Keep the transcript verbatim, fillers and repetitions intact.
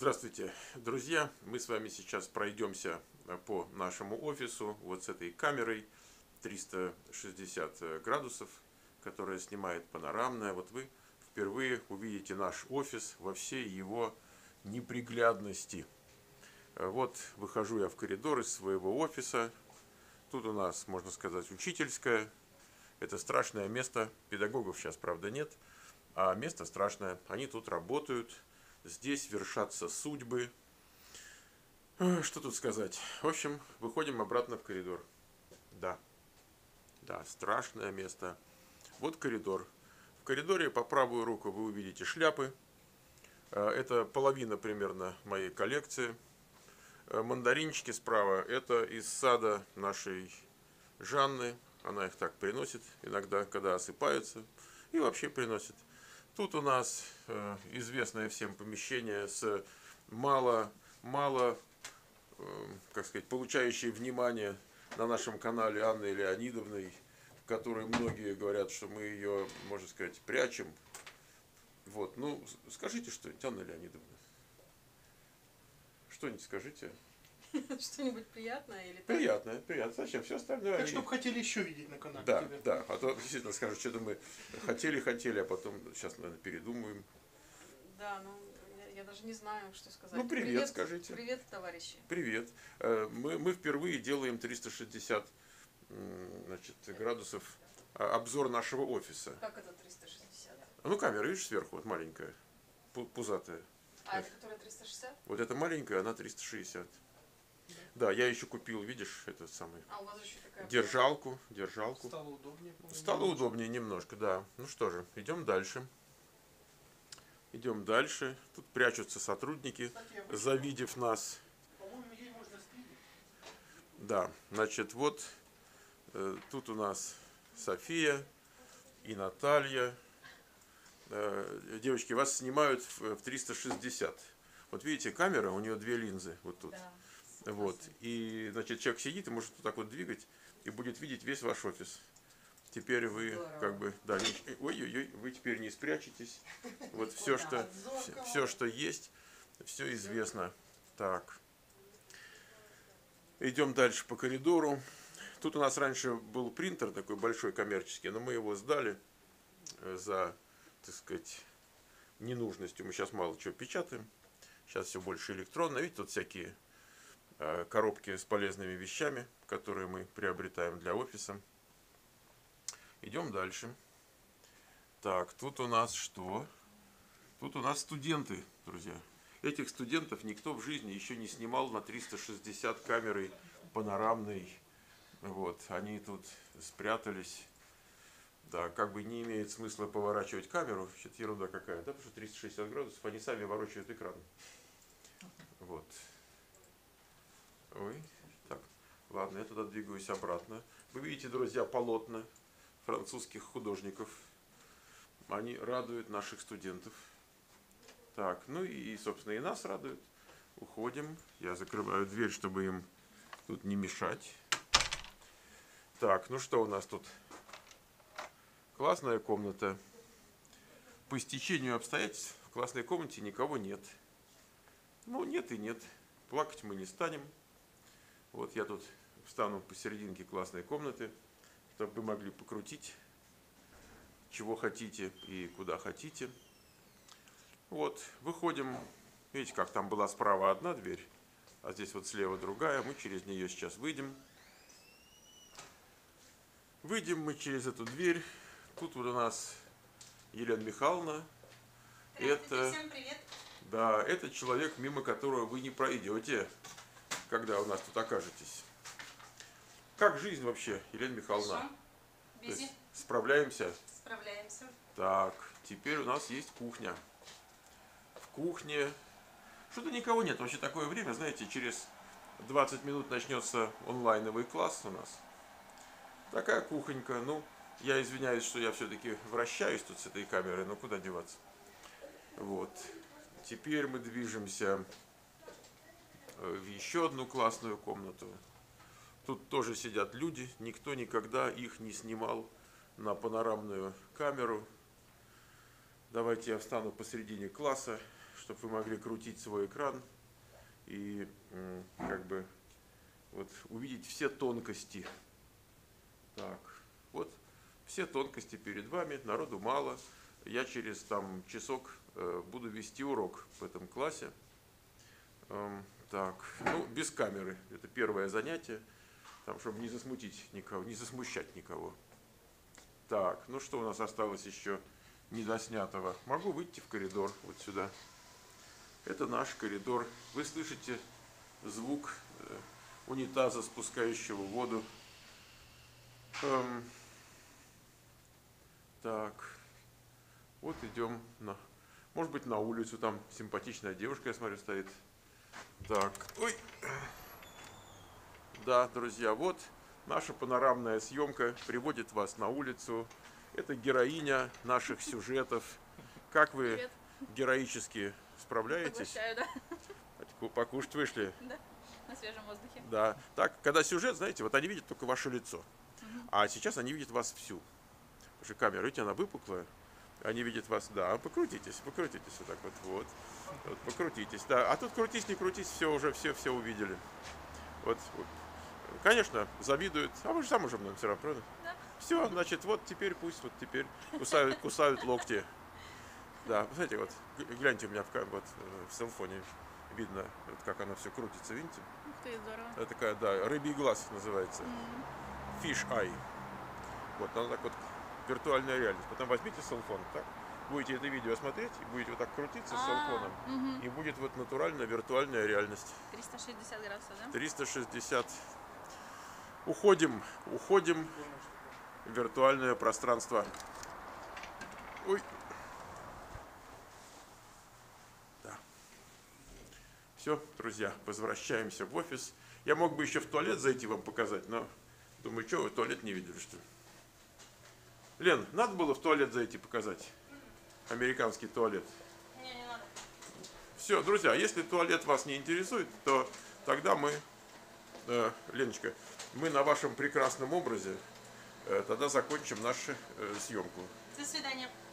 Здравствуйте, друзья! Мы с вами сейчас пройдемся по нашему офису вот с этой камерой триста шестьдесят градусов, которая снимает панорамное. Вот вы впервые увидите наш офис во всей его неприглядности. Вот выхожу я в коридор из своего офиса. Тут у нас, можно сказать, учительская. Это страшное место. Педагогов сейчас, правда, нет. А место страшное. Они тут работают. Здесь вершатся судьбы. Что тут сказать? В общем, выходим обратно в коридор. Да. Да, страшное место. Вот коридор. В коридоре по правую руку вы увидите шляпы. Это половина примерно моей коллекции. Мандаринчики справа. Это из сада нашей Жанны. Она их так приносит иногда, когда осыпаются. И вообще приносит. Тут у нас э, известное всем помещение с мало, мало э, как сказать, получающей внимание на нашем канале Анной Леонидовной, в которой многие говорят, что мы ее, можно сказать, прячем. Вот, ну, скажите что-нибудь, Анна Леонидовна. Что-нибудь скажите. Что-нибудь приятное или так? Приятное, приятное. Зачем? Все остальное. Так, они... чтобы хотели еще видеть на канале. Да, тебя. да. А то действительно скажут, что-то мы хотели-хотели, а потом сейчас, наверное, передумаем. Да, ну, я, я даже не знаю, что сказать. Ну, привет, привет скажите. Привет, товарищи. Привет. Мы, мы впервые делаем триста шестьдесят значит, градусов обзор нашего офиса. Как это триста шестьдесят? Ну, камера, видишь, сверху, вот маленькая, пузатая. А это которая триста шестьдесят? Вот эта маленькая, она триста шестьдесят. Да, я еще купил, видишь, этот самый. А у вас еще такая держалку, держалку. Стало удобнее. Стало немножко. удобнее немножко, да. Ну что же, идем дальше. Идем дальше. Тут прячутся сотрудники, кстати, завидев нас. По-моему, ей можно стилить. Да, значит, вот э, тут у нас София и Наталья. Э, девочки, вас снимают в, в триста шестьдесят. Вот видите, камера, у нее две линзы вот тут. Да. Вот. И, значит, человек сидит и может вот так вот двигать, и будет видеть весь ваш офис. Теперь вы, здорово. Как бы, да, ой-ой-ой, вы теперь не спрячетесь. Вот все, что, все, все, что есть, все известно. Так. Идем дальше по коридору. Тут у нас раньше был принтер такой большой коммерческий, но мы его сдали за, так сказать, ненужностью. Мы сейчас мало чего печатаем. Сейчас все больше электронно. Видите, тут всякие коробки с полезными вещами, которые мы приобретаем для офиса. Идем дальше. Так, тут у нас что? Тут у нас студенты, друзья. Этих студентов никто в жизни еще не снимал на триста шестьдесят камерой панорамной. Вот, они тут спрятались. Да, как бы не имеет смысла поворачивать камеру. Это ерунда какая, да, потому что триста шестьдесят градусов, они сами ворочают экран. Вот. Ой, так, ладно, я туда двигаюсь обратно. Вы видите, друзья, полотна французских художников. Они радуют наших студентов. Так, ну и, собственно, и нас радуют. Уходим. Я закрываю дверь, чтобы им тут не мешать. Так, ну что у нас тут? Классная комната. По стечению обстоятельств в классной комнате никого нет. Ну, нет и нет. Плакать мы не станем. Вот я тут встану посерединке классной комнаты, чтобы вы могли покрутить, чего хотите и куда хотите. Вот, выходим. Видите, как там была справа одна дверь, а здесь вот слева другая. Мы через нее сейчас выйдем. Выйдем мы через эту дверь. Тут вот у нас Елена Михайловна. Это, всем привет. Да, это человек, мимо которого вы не пройдете, когда у нас тут окажетесь. Как жизнь вообще, Елена Михайловна? Бизи. Справляемся? Справляемся. Так, теперь у нас есть кухня. В кухне что-то никого нет. Вообще такое время, знаете, через двадцать минут начнется онлайновый класс у нас. Такая кухонька. Ну, я извиняюсь, что я все-таки вращаюсь тут с этой камерой, но куда деваться. Вот. Теперь мы движемся в еще одну классную комнату. Тут тоже сидят люди, никто никогда их не снимал на панорамную камеру. Давайте я встану посередине класса, чтобы вы могли крутить свой экран и м, как бы вот увидеть все тонкости. Так, вот все тонкости перед вами, народу мало. Я через там часок э, буду вести урок в этом классе. Эм, так, ну, без камеры. Это первое занятие, там, чтобы не засмутить никого, не засмущать никого. Так, ну что у нас осталось еще недоснятого? Могу выйти в коридор вот сюда. Это наш коридор. Вы слышите звук э, унитаза, спускающего воду. Эм, так, вот идем на, может быть, на улицу. Там симпатичная девушка, я смотрю, стоит. Так, ой. Да, друзья, вот наша панорамная съемка приводит вас на улицу. Это героиня наших сюжетов. Как вы Привет. героически справляетесь? Поглощаю, да? Покушать вышли? Да, на свежем воздухе. Да. Так, когда сюжет, знаете, вот они видят только ваше лицо. Мгм. А сейчас они видят вас всю. Потому что камера, видите, она выпуклая. Они видят вас, да, покрутитесь, покрутитесь вот так вот, вот. Вот, покрутитесь, да. А тут крутись, не крутись, все уже, все, все увидели. Вот, вот. Конечно, завидуют. А вы же сам уже нам все равно, правда? Да. Все, значит, вот теперь пусть, вот теперь кусают, кусают локти. Да, знаете, вот, г- гляньте у меня в, кам- вот, э, в селфоне видно, вот как оно все крутится, видите? Ух ты, здорово. Это такая, да, рыбий глаз называется. М. Fish eye. Вот, она так вот, виртуальная реальность. Потом возьмите селфон, так, будете это видео смотреть, и будете вот так крутиться с А, селфоном. мгм. И будет вот натуральная виртуальная реальность. триста шестьдесят градусов, да? триста шестьдесят. Уходим, уходим в виртуальное пространство. Ой. Да. Все, друзья, возвращаемся в офис. Я мог бы еще в туалет зайти вам показать, но думаю, что вы туалет не видели, что ли? Лен, надо было в туалет зайти показать? Американский туалет. Не, не надо. Все, друзья, если туалет вас не интересует, то тогда мы, э, Леночка, мы на вашем прекрасном образе э, тогда закончим нашу э, съемку. До свидания.